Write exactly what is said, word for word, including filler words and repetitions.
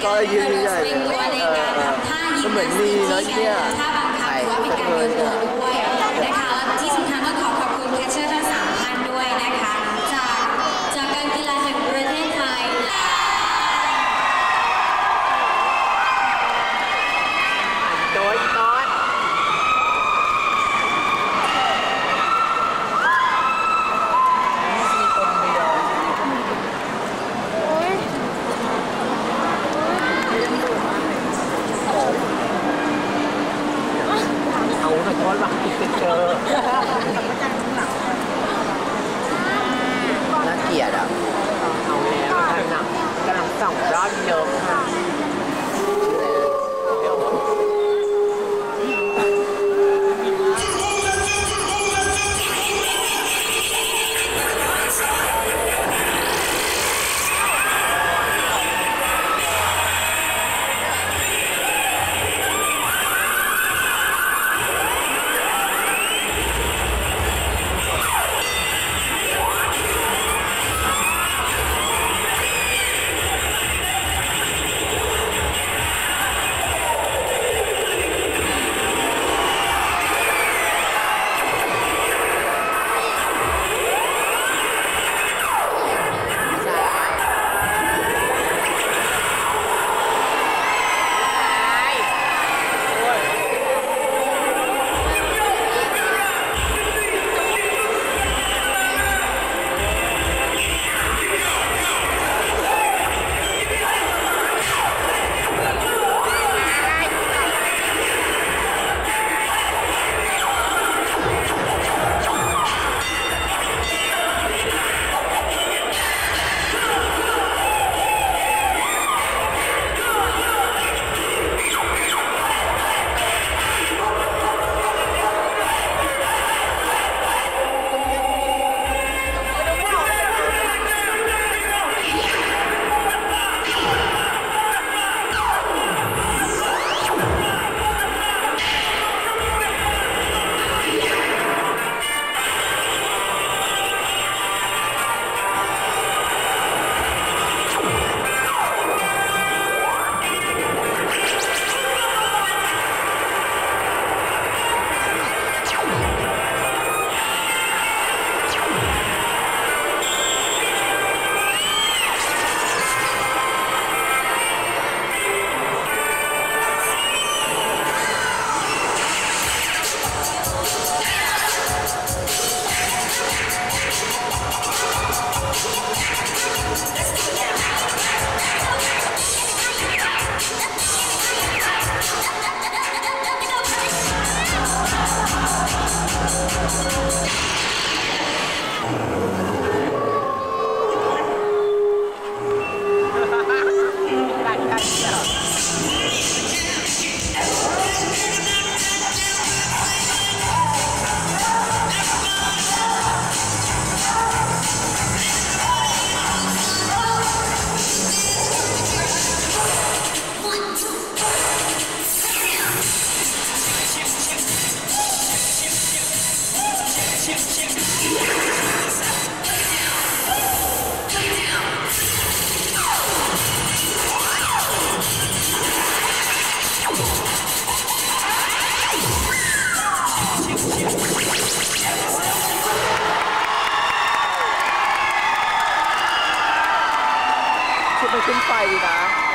ก็ยืนใหญ่เลยเหมือนมีนะเนี่ยท่าบังคับหรือว่าเป็นการยืนตัวด้วยนะคะและที่สำคัญก็ขอขอบคุณแคชเชอร์ทั้งสามท่านด้วยนะคะจากจากการกีฬาแห่งประเทศไทยโดยก้อนเอาแต่ก้อนหลังติดเจอน่าเกลียดอ่ะเอาแล้วกันนะกำลังส่องรอบเยอะค่ะชุดมันขึ้นไฟดีนะ